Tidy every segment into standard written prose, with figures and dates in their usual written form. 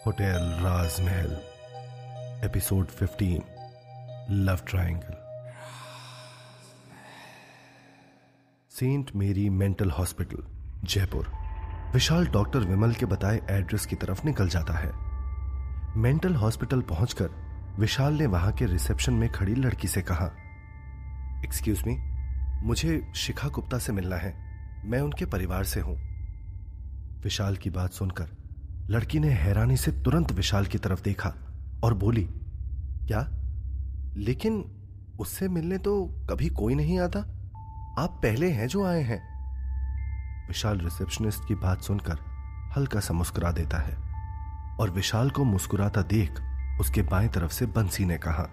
Hotel Rajmahal episode 15 love triangle. Saint Mary mental hospital Jaipur. Vishal doctor Vimal के बताए address की तरफ निकल जाता है। मेंटल हॉस्पिटल पहुंचकर विशाल ने वहां के रिसेप्शन में खड़ी लड़की से कहा, एक्सक्यूज मी, मुझे शिखा गुप्ता से मिलना है, मैं उनके परिवार से हूं। विशाल की बात सुनकर लड़की ने हैरानी से तुरंत विशाल की तरफ देखा और बोली, क्या? लेकिन उससे मिलने तो कभी कोई नहीं आता, आप पहले हैं जो आए हैं। विशाल रिसेप्शनिस्ट की बात सुनकर हल्का सा मुस्कुरा देता है और विशाल को मुस्कुराता देख उसके बाएं तरफ से बंसी ने कहा,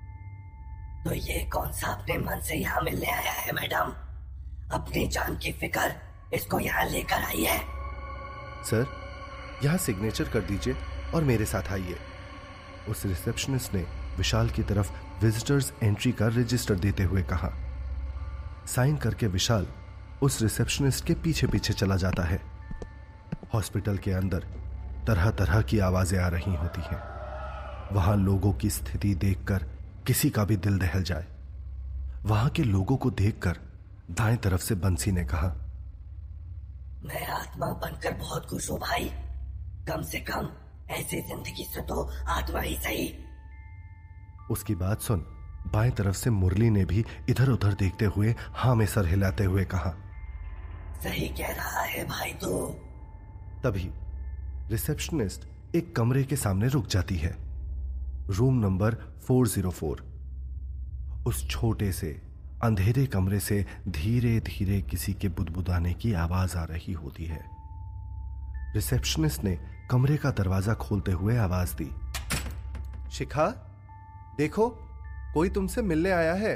तो ये कौन सा अपने मन से यहाँ मिलने आया है मैडम? अपनी जान की फिक्र इसको यहाँ लेकर आई है। सर, यहां सिग्नेचर कर दीजिए और मेरे साथ आइए। उस रिसेप्शनिस्ट ने विशाल की तरफ विजिटर्स एंट्री का रजिस्टर देते हुए कहा। साइन करके विशाल उस रिसेप्शनिस्ट के पीछे पीछे चला जाता है। हॉस्पिटल के अंदर तरह तरह की आवाजें आ रही होती हैं। वहां लोगों की स्थिति देखकर किसी का भी दिल दहल जाए। वहां के लोगों को देखकर दाएं तरफ से बंसी ने कहा, मैं आत्मा बनकर बहुत खुश हूं भाई, कम से कम ऐसी जिंदगी से तो आत्मा ही सही। उसकी बात सुन बाएं तरफ से मुरली ने भी इधर उधर देखते हुए हां में सर हिलाते हुए कहा, सही कह रहा है भाई तू। तभी रिसेप्शनिस्ट एक कमरे के सामने रुक जाती है। Room number 404। उस छोटे से अंधेरे कमरे से धीरे धीरे किसी के बुदबुदाने की आवाज आ रही होती है। रिसेप्शनिस्ट ने कमरे का दरवाजा खोलते हुए आवाज दी, शिखा, देखो कोई तुमसे मिलने आया है।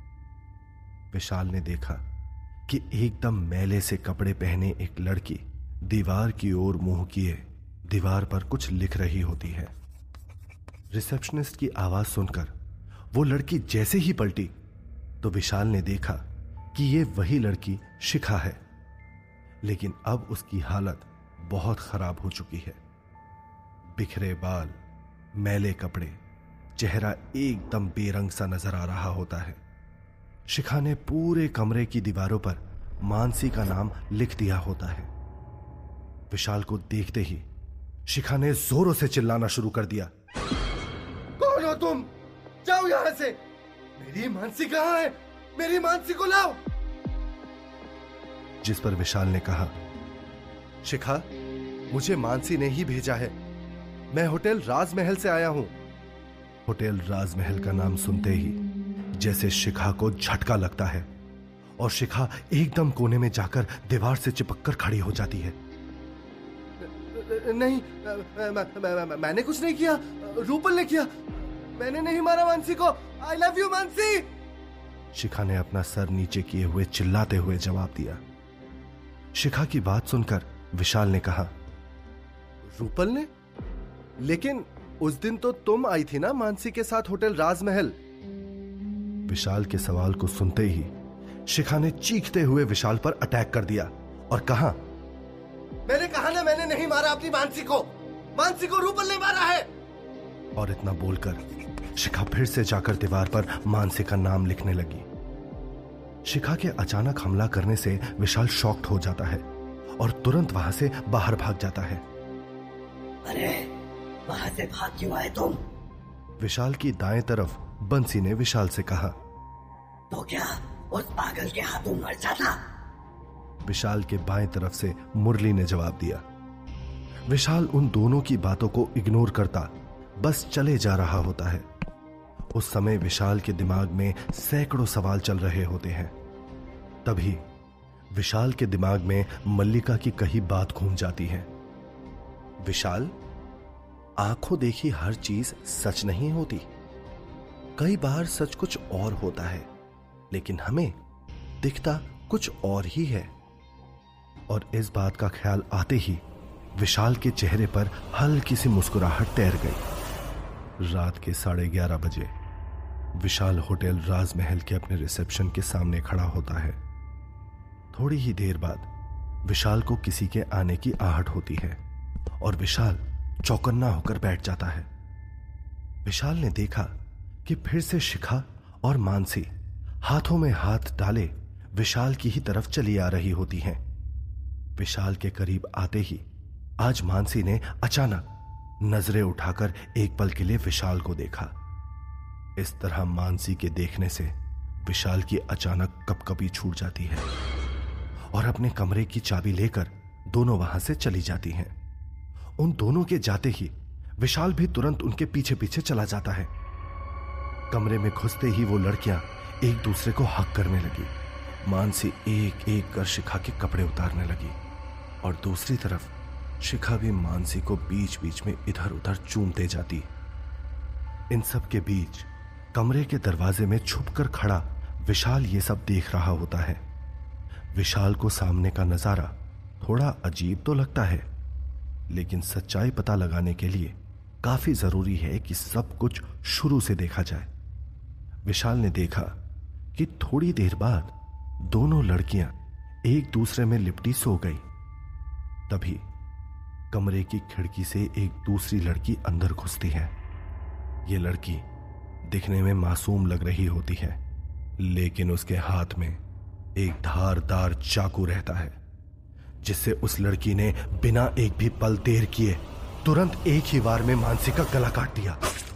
विशाल ने देखा कि एकदम मैले से कपड़े पहने एक लड़की दीवार की ओर मुंह किए दीवार पर कुछ लिख रही होती है। रिसेप्शनिस्ट की आवाज सुनकर वो लड़की जैसे ही पलटी तो विशाल ने देखा कि ये वही लड़की शिखा है, लेकिन अब उसकी हालत बहुत खराब हो चुकी है। बिखरे बाल, मैले कपड़े, चेहरा एकदम बेरंग सा नजर आ रहा होता है। शिखा ने पूरे कमरे की दीवारों पर मानसी का नाम लिख दिया होता है। विशाल को देखते ही शिखा ने जोरों से चिल्लाना शुरू कर दिया, कौन हो तुम? जाओ यहां से, मेरी मानसी कहां है? मेरी मानसी को लाओ। जिस पर विशाल ने कहा, शिखा, मुझे मानसी ने ही भेजा है, मैं होटल राजमहल से आया हूं। होटल राजमहल का नाम सुनते ही जैसे शिखा को झटका लगता है और शिखा एकदम कोने में जाकर दीवार से चिपककर खड़ी हो जाती है। नहीं, मैंने कुछ नहीं किया, रूपल ने किया, मैंने नहीं मारा मानसी को। I love you Mansi. Shikha ने अपना सर नीचे किए हुए चिल्लाते हुए जवाब दिया। शिखा की बात सुनकर विशाल ने कहा, रूपल ने? लेकिन उस दिन तो तुम आई थी ना मानसी के साथ होटल राजमहल। विशाल के सवाल को सुनते ही शिखा ने चीखते हुए विशाल पर अटैक कर दिया और कहा, मैंने कहा ना, मैंने नहीं मारा अपनी मानसी को रूपल ने मारा है। और इतना बोलकर शिखा फिर से जाकर दीवार पर मानसी का नाम लिखने लगी। शिखा के अचानक हमला करने से विशाल शॉक्ड हो जाता है और तुरंत वहां से बाहर भाग जाता है। अरे वहां से भाग क्यों आए तुम? विशाल की दाएं तरफ बंसी ने विशाल से कहा, तो क्या उस पागल के हाथों मर जाता? विशाल के बाएं तरफ से मुरली ने जवाब दिया। विशाल उन दोनों की बातों को इग्नोर करता बस चले जा रहा होता है। उस समय विशाल के दिमाग में सैकड़ों सवाल चल रहे होते हैं। तभी विशाल के दिमाग में मल्लिका की कही बात घूम जाती है। विशाल, आंखों देखी हर चीज सच नहीं होती, कई बार सच कुछ और होता है, लेकिन हमें दिखता कुछ और ही है। और इस बात का ख्याल आते ही विशाल के चेहरे पर हल्की सी मुस्कुराहट तैर गई। रात के 11:30 बजे विशाल होटल राजमहल के अपने रिसेप्शन के सामने खड़ा होता है। थोड़ी ही देर बाद विशाल को किसी के आने की आहट होती है और विशाल चौकन्ना होकर बैठ जाता है। विशाल ने देखा कि फिर से शिखा और मानसी हाथों में हाथ डाले विशाल की ही तरफ चली आ रही होती हैं। विशाल के करीब आते ही आज मानसी ने अचानक नजरें उठाकर एक पल के लिए विशाल को देखा। इस तरह मानसी के देखने से विशाल की अचानक कपकपी छूट जाती है और अपने कमरे की चाबी लेकर दोनों वहां से चली जाती हैं। उन दोनों के जाते ही विशाल भी तुरंत उनके पीछे पीछे चला जाता है। कमरे में घुसते ही वो लड़कियां एक दूसरे को हक करने लगी। मानसी एक एक कर शिखा के कपड़े उतारने लगी और दूसरी तरफ शिखा भी मानसी को बीच बीच में इधर उधर चूमते जाती। इन सब के बीच कमरे के दरवाजे में छुपकर खड़ा विशाल ये सब देख रहा होता है। विशाल को सामने का नजारा थोड़ा अजीब तो लगता है, लेकिन सच्चाई पता लगाने के लिए काफी जरूरी है कि सब कुछ शुरू से देखा जाए। विशाल ने देखा कि थोड़ी देर बाद दोनों लड़कियां एक दूसरे में लिपटी सो गई। तभी कमरे की खिड़की से एक दूसरी लड़की अंदर घुसती है। यह लड़की दिखने में मासूम लग रही होती है, लेकिन उसके हाथ में एक धारदार चाकू रहता है, जिससे उस लड़की ने बिना एक भी पल देर किए तुरंत एक ही वार में मानसी का गला काट दिया।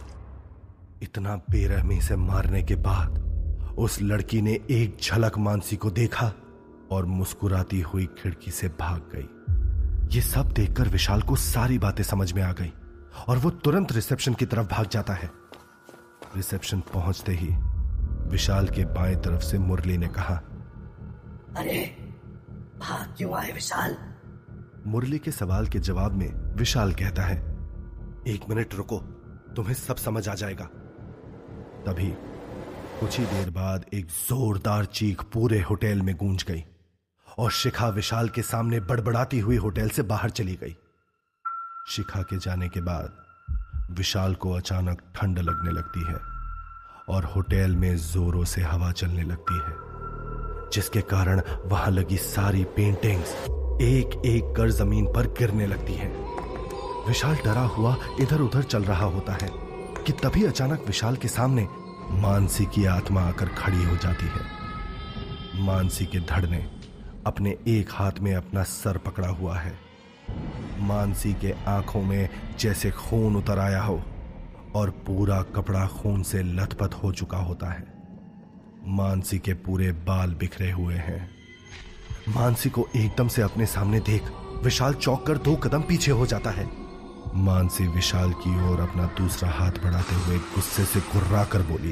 इतना बेरहमी से मारने के बाद उस लड़की ने एक झलक मानसी को देखा और मुस्कुराती हुई खिड़की से भाग गई। ये सब देखकर विशाल को सारी बातें समझ में आ गई और वो तुरंत रिसेप्शन की तरफ भाग जाता है। रिसेप्शन पहुंचते ही विशाल के बाएं तरफ से मुरली ने कहा, अरे भाग क्यों आए विशाल? मुरली के सवाल के जवाब में विशाल कहता है, 1 मिनट रुको, तुम्हें सब समझ आ जाएगा। तभी कुछ ही देर बाद एक जोरदार चीख पूरे होटल में गूंज गई और शिखा विशाल के सामने बड़बड़ाती हुई होटल से बाहर चली गई। शिखा के जाने के बाद विशाल को अचानक ठंड लगने लगती है और होटल में जोरों से हवा चलने लगती है, जिसके कारण वहां लगी सारी पेंटिंग्स एक एक कर जमीन पर गिरने लगती हैं। विशाल डरा हुआ इधर उधर चल रहा होता है कि तभी अचानक विशाल के सामने मानसी की आत्मा आकर खड़ी हो जाती है। मानसी के धड़ ने अपने एक हाथ में अपना सर पकड़ा हुआ है। मानसी के आंखों में जैसे खून उतर आया हो और पूरा कपड़ा खून से लथपथ हो चुका होता है। मानसी के पूरे बाल बिखरे हुए हैं। मानसी को एकदम से अपने सामने देख विशाल चौंक कर 2 कदम पीछे हो जाता है। मानसी विशाल की ओर अपना दूसरा हाथ बढ़ाते हुए गुस्से से गुर्रा कर बोली,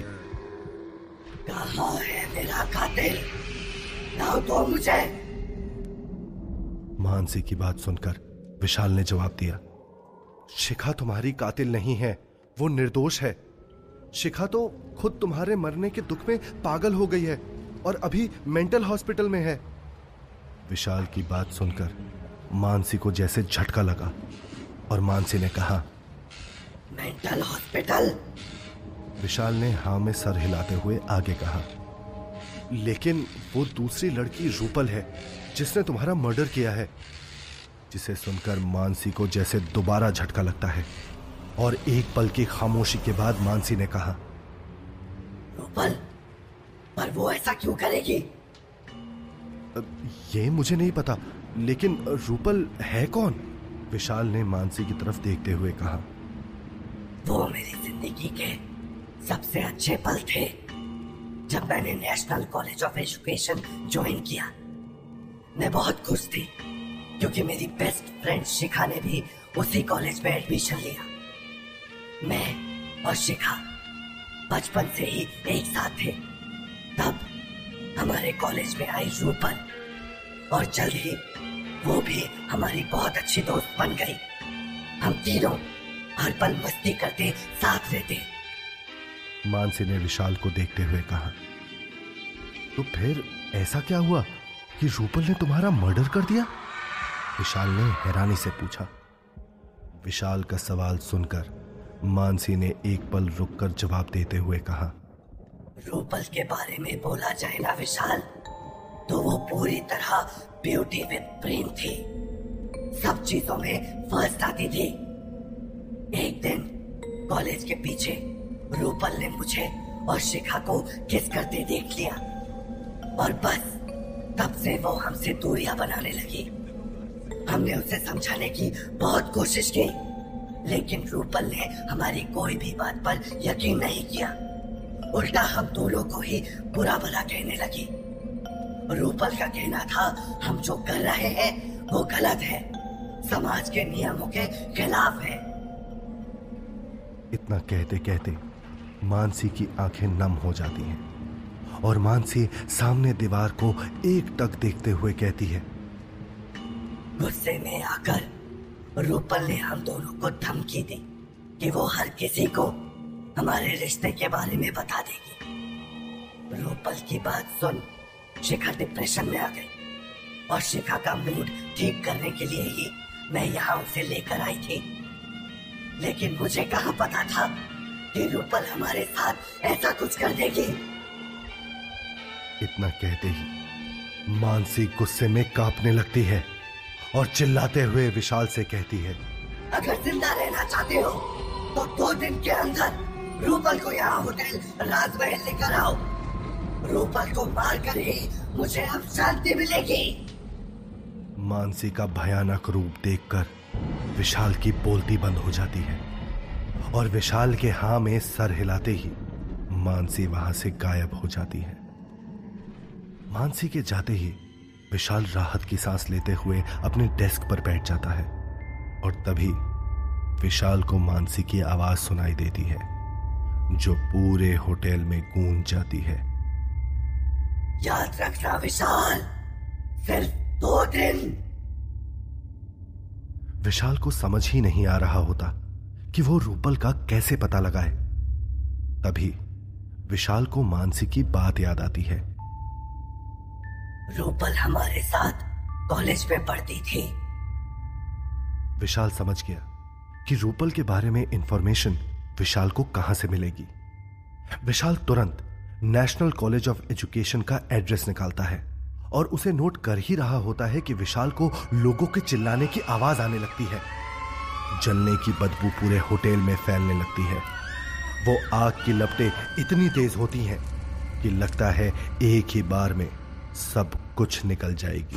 कहाँ है मेरा कातिल? लाओ तो मुझे। मानसी की बात सुनकर विशाल ने जवाब दिया, शिखा तुम्हारी कातिल नहीं है, वो निर्दोष है। शिखा तो खुद तुम्हारे मरने के दुख में पागल हो गई है और अभी मेंटल हॉस्पिटल में है। विशाल की बात सुनकर मानसी को जैसे झटका लगा और मानसी ने कहा, मेंटल हॉस्पिटल? विशाल ने हाँ में सर हिलाते हुए आगे कहा, लेकिन वो दूसरी लड़की रूपल है जिसने तुम्हारा मर्डर किया है। जिसे सुनकर मानसी को जैसे दोबारा झटका लगता है और एक पल की खामोशी के बाद मानसी ने कहा, रूपल? पर वो ऐसा क्यों करेगी? ये मुझे नहीं पता, लेकिन रूपल है कौन? विशाल ने मानसी की तरफ देखते हुए कहा, वो मेरी जिंदगी के सबसे अच्छे पल थे जब मैंने national college of education join किया। मैं बहुत खुश थी क्योंकि मेरी बेस्ट फ्रेंड शिखा ने भी उसी कॉलेज में एडमिशन लिया। मैं और शिखा बचपन से ही एक साथ थे। तब हमारे कॉलेज में आई रूपल और जल्द ही वो भी हमारी बहुत अच्छी दोस्त बन गई। हम तीनों हर पल मस्ती करते साथ रहते। मानसी ने विशाल को देखते हुए कहा, तो फिर ऐसा क्या हुआ कि रूपल ने तुम्हारा मर्डर कर दिया? विशाल ने हैरानी से पूछा। विशाल का सवाल सुनकर मानसी ने एक पल रुककर जवाब देते हुए कहा, रूपल के बारे में बोला जाए ना विशाल, तो वो पूरी तरह ब्यूटी विद ब्रेन थी। सब चीजों में फर्स्ट आती थी। कॉलेज के पीछे रूपल ने मुझे और शिखा को किस करते देख लिया और बस तब से वो हमसे दूरियां बनाने लगी। हमने उसे समझाने की बहुत कोशिश की, लेकिन रूपल ने हमारी कोई भी बात पर यकीन नहीं किया। उल्टा हम दोनों को ही बुरा भला कहने लगी। रूपल का कहना था हम जो कर रहे हैं वो गलत है, समाज के नियमों के खिलाफ है। इतना कहते कहते मानसी की आंखें नम हो जाती हैं और मानसी सामने दीवार को एकटक देखते हुए कहती है, गुस्से में आकर रूपल ने हम दोनों को धमकी दी कि वो हर किसी को हमारे रिश्ते के बारे में बता देगी। रूपल की बात सुन शिखा डिप्रेशन में आ गई और शिखा का मूड ठीक करने के लिए ही मैं यहाँ उसे लेकर आई थी। लेकिन मुझे कहाँ पता था कि रूपल हमारे साथ ऐसा कुछ कर देगी। इतना कहते ही मानसी गुस्से में कांपने लगती है और चिल्लाते हुए विशाल से कहती है, अगर जिंदा रहना चाहते हो तो 2 दिन के अंदर रूपल को यहाँ होटल राजमहल लेकर आओ। रूपल को मारकर ही मुझे अब शांति मिलेगी। मानसी का भयानक रूप देखकर विशाल की बोलती बंद हो जाती है और विशाल के हाँ में सर हिलाते ही मानसी वहां से गायब हो जाती है। मानसी के जाते ही विशाल राहत की सांस लेते हुए अपने डेस्क पर बैठ जाता है और तभी विशाल को मानसी की आवाज सुनाई देती है जो पूरे होटल में गूंज जाती है, याद रखना विशाल, सिर्फ 2 दिन। विशाल को समझ ही नहीं आ रहा होता कि वो रूपल का कैसे पता लगाए। तभी विशाल को मानसी की बात याद आती है। रूपल हमारे साथ कॉलेज में पढ़ती थी। विशाल समझ गया कि रूपल के बारे में इंफॉर्मेशन विशाल को कहां से मिलेगी। विशाल तुरंत नेशनल कॉलेज ऑफ एजुकेशन का एड्रेस निकालता है और उसे नोट कर ही रहा होता है कि विशाल को लोगों के चिल्लाने की आवाज आने लगती है। जलने की बदबू पूरे होटल में फैलने लगती है। वो आग की लपटें इतनी तेज होती हैं कि लगता है एक ही बार में सब कुछ निकल जाएगी।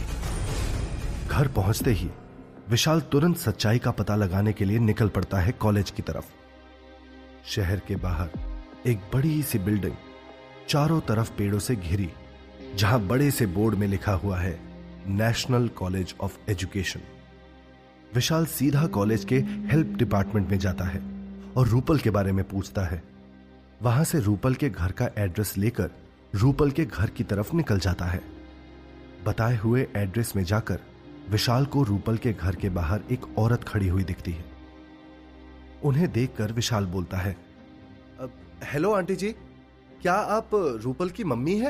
घर पहुंचते ही विशाल तुरंत सच्चाई का पता लगाने के लिए निकल पड़ता है कॉलेज की तरफ। शहर के बाहर एक बड़ी सी बिल्डिंग चारों तरफ पेड़ों से घिरी, जहां बड़े से बोर्ड में लिखा हुआ है national college of education. Vishal सीधा कॉलेज के हेल्प डिपार्टमेंट में जाता है और रूपल के बारे में पूछता है। वहां से रूपल के घर का एड्रेस लेकर रूपल के घर की तरफ निकल जाता है। बताए हुए एड्रेस में जाकर विशाल को रूपल के घर के बाहर एक औरत खड़ी हुई दिखती है। उन्हें देखकर विशाल बोलता है, हेलो आंटी जी, क्या आप रूपल की मम्मी हैं?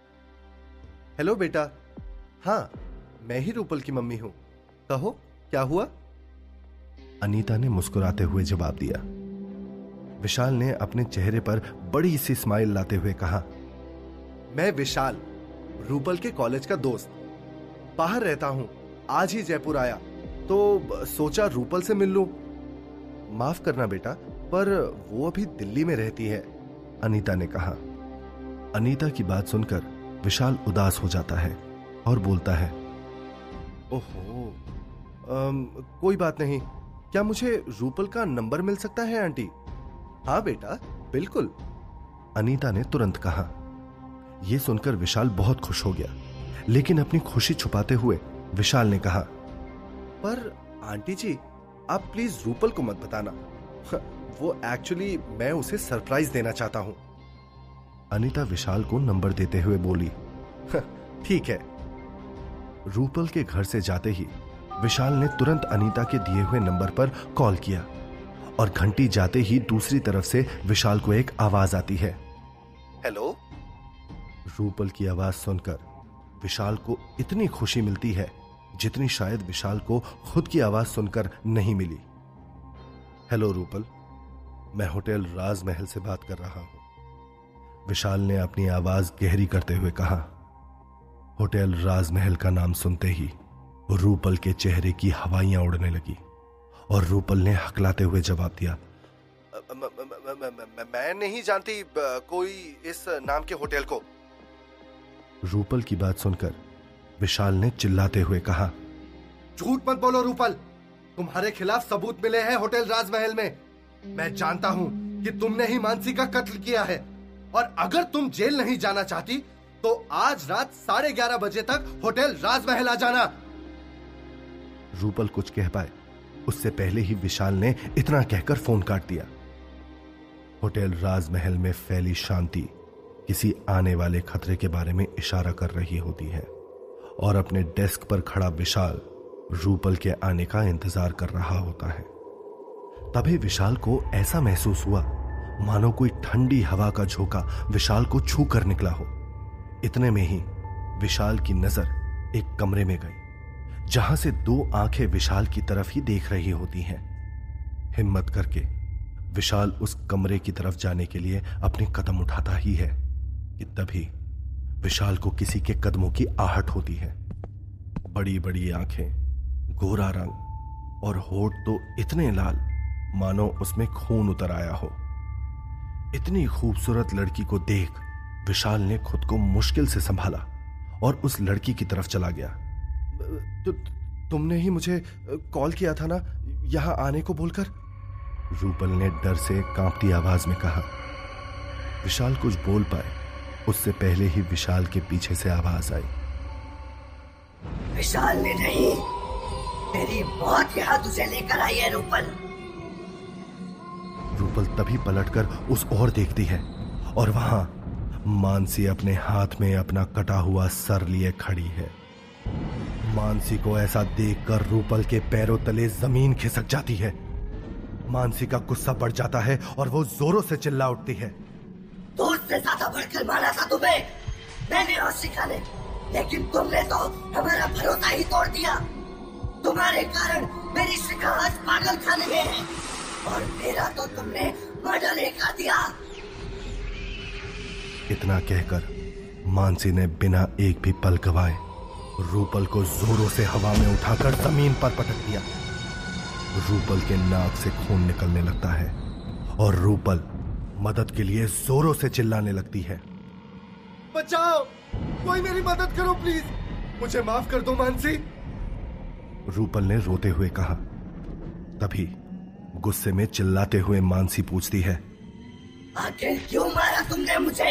हेलो बेटा, हाँ मैं ही रूपल की मम्मी हूं, कहो क्या हुआ? अनीता ने मुस्कुराते हुए जवाब दिया। विशाल ने अपने चेहरे पर बड़ी सी स्माइल लाते हुए कहा, मैं विशाल, रूपल के कॉलेज का दोस्त, बाहर रहता हूं, आज ही जयपुर आया तो सोचा रूपल से मिल लूं। माफ करना बेटा, पर वो अभी दिल्ली में रहती है, अनीता ने कहा। अनीता की बात सुनकर विशाल उदास हो जाता है और बोलता है, ओहो, कोई बात नहीं, क्या मुझे रूपल का नंबर मिल सकता है आंटी? हाँ बेटा, बिल्कुल, अनीता ने तुरंत कहा। यह सुनकर विशाल बहुत खुश हो गया, लेकिन अपनी खुशी छुपाते हुए विशाल ने कहा, पर आंटी जी आप प्लीज रूपल को मत बताना, वो एक्चुअली मैं उसे सरप्राइज देना चाहता हूं। अनीता विशाल को नंबर देते हुए बोली, ठीक है। रूपल के घर से जाते ही विशाल ने तुरंत अनीता के दिए हुए नंबर पर कॉल किया और घंटी जाते ही दूसरी तरफ से विशाल को एक आवाज आती है, हेलो। रूपल की आवाज सुनकर विशाल को इतनी खुशी मिलती है जितनी शायद विशाल को खुद की आवाज सुनकर नहीं मिली। हेलो रूपल, मैं होटल राजमहल से बात कर रहा हूं, विशाल ने अपनी आवाज गहरी करते हुए कहा। होटल राजमहल का नाम सुनते ही रूपल के चेहरे की हवाइयां उड़ने लगी और रूपल ने हकलाते हुए जवाब दिया, मैं नहीं जानती कोई इस नाम के होटल को। रूपल की बात सुनकर विशाल ने चिल्लाते हुए कहा, झूठ मत बोलो रूपल, तुम्हारे खिलाफ सबूत मिले हैं होटल राजमहल में। मैं जानता हूं कि तुमने ही मानसी का कत्ल किया है, और अगर तुम जेल नहीं जाना चाहती तो आज रात 11:30 बजे तक होटल राजमहल आ जाना। रूपल कुछ कह पाए उससे पहले ही विशाल ने इतना कहकर फोन काट दिया। होटल राजमहल में फैली शांति किसी आने वाले खतरे के बारे में इशारा कर रही होती है, और अपने डेस्क पर खड़ा विशाल रूपल के आने का इंतजार कर रहा होता है। तभी विशाल को ऐसा महसूस हुआ मानो कोई ठंडी हवा का झोंका विशाल को छू कर निकला हो। इतने में ही विशाल की नजर एक कमरे में गई जहां से 2 आंखें विशाल की तरफ ही देख रही होती हैं। हिम्मत करके विशाल उस कमरे की तरफ जाने के लिए अपने कदम उठाता ही है कि तभी विशाल को किसी के कदमों की आहट होती है। बड़ी बड़ी आंखें, गोरा रंग और होठ तो इतने लाल मानो उसमें खून उतर आया हो। इतनी खूबसूरत लड़की को देख विशाल ने खुद को मुश्किल से संभाला और उस लड़की की तरफ चला गया। तुमने ही मुझे कॉल किया था ना यहां आने को बोलकर? रूपल ने डर से कांपती आवाज में कहा। विशाल कुछ बोल पाए उससे पहले ही विशाल के पीछे से आवाज आई, विशाल ने नहीं, तेरी मौत यहां तुझे लेकर आई है रूपल। रूपल तभी पलटकर उस ओर देखती है और वहां मानसी अपने हाथ में अपना कटा हुआ सर लिए खड़ी है। मानसी को ऐसा देखकर रूपल के पैरों तले जमीन खिसक जाती है। मानसी का गुस्सा बढ़ जाता है और वो जोरों से चिल्ला उठती है, दोस्त से ज्यादा बढ़कर माना था तुम्हें मैंने और शिखा ने, लेकिन तुमने तो हमारा भरोसा ही तोड़ दिया। तुम्हारे कारण मेरी शिखा आज पागल खाने में है और मेरा तो तुमने मर्डर ही कर दिया। इतना कहकर मानसी ने बिना एक भी पल गवाए रूपल को जोरों से हवा में उठाकर जमीन पर पटक दिया। रूपल के नाक से खून निकलने लगता है और रूपल मदद के लिए जोरों से चिल्लाने लगती है, बचाओ, कोई मेरी मदद करो प्लीज, मुझे माफ कर दो मानसी। रूपल ने रोते हुए कहा। तभी गुस्से में चिल्लाते हुए मानसी पूछती है, आखिर क्यों मारा तुमने मुझे?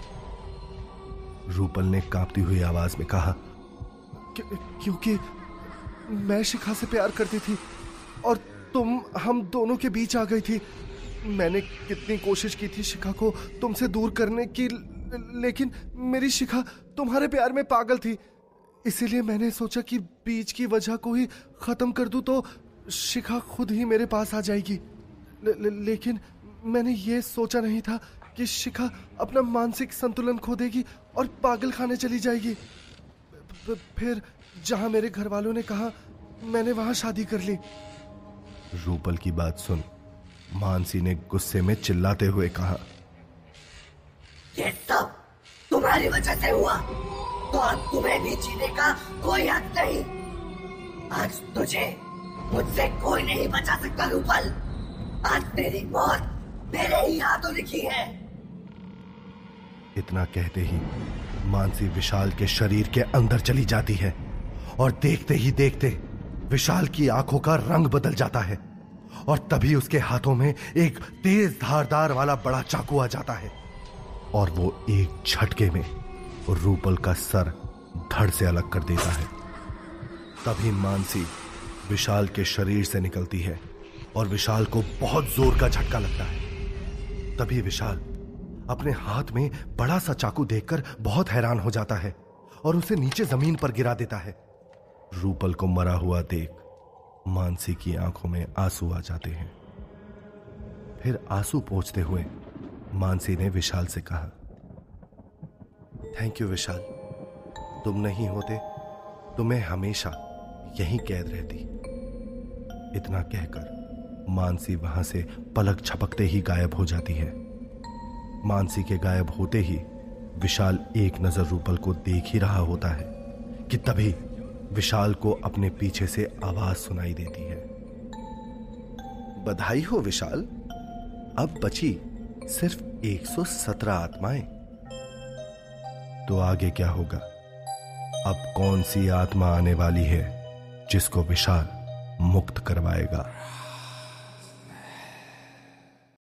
रूपल ने कांपती हुई आवाज में कहा, क्योंकि मैं शिखा से प्यार करती थी और तुम हम दोनों के बीच आ गई थी। मैंने कितनी कोशिश की थी शिखा को तुमसे दूर करने की, लेकिन मेरी शिखा तुम्हारे प्यार में पागल थी। इसीलिए मैंने सोचा कि बीच की वजह को ही खत्म कर दूं तो शिखा खुद ही मेरे पास आ जाएगी। लेकिन मैंने ये सोचा नहीं था कि शिखा अपना मानसिक संतुलन खो देगी और पागल खाने चली जाएगी। फिर जहां मेरे घर वालों ने कहा, मैंने वहां शादी कर ली। रूपल की बात सुन मानसी ने गुस्से में चिल्लाते हुए कहा, ये सब तुम्हारी वजह से हुआ, तो अब तुम्हें भी जीने का कोई हक नहीं। आज तुझे मुझसे कोई नहीं बचा सकता रूपल। आज तेरी मौत मेरे ही हाथों लिखी है। इतना कहते ही मानसी विशाल के शरीर के अंदर चली जाती है और देखते ही देखते विशाल की आंखों का रंग बदल जाता है और तभी उसके हाथों में एक तेज धारदार वाला बड़ा चाकू आ जाता है और वो एक झटके में रूपल का सर धड़ से अलग कर देता है। तभी मानसी विशाल के शरीर से निकलती है और विशाल को बहुत जोर का झटका लगता है। तभी विशाल अपने हाथ में बड़ा सा चाकू देखकर बहुत हैरान हो जाता है और उसे नीचे जमीन पर गिरा देता है। रूपल को मरा हुआ देख मानसी की आंखों में आंसू आ जाते हैं। फिर आंसू पोंछते हुए मानसी ने विशाल से कहा, थैंक यू विशाल, तुम नहीं होते तो मैं हमेशा यहीं कैद रहती। इतना कहकर मानसी वहां से पलक झपकते ही गायब हो जाती है। मानसी के गायब होते ही विशाल एक नजर रूपल को देख ही रहा होता है कि तभी विशाल को अपने पीछे से आवाज सुनाई देती है, बधाई हो विशाल, अब बची सिर्फ 117 आत्माएं। तो आगे क्या होगा? अब कौन सी आत्मा आने वाली है जिसको विशाल मुक्त करवाएगा?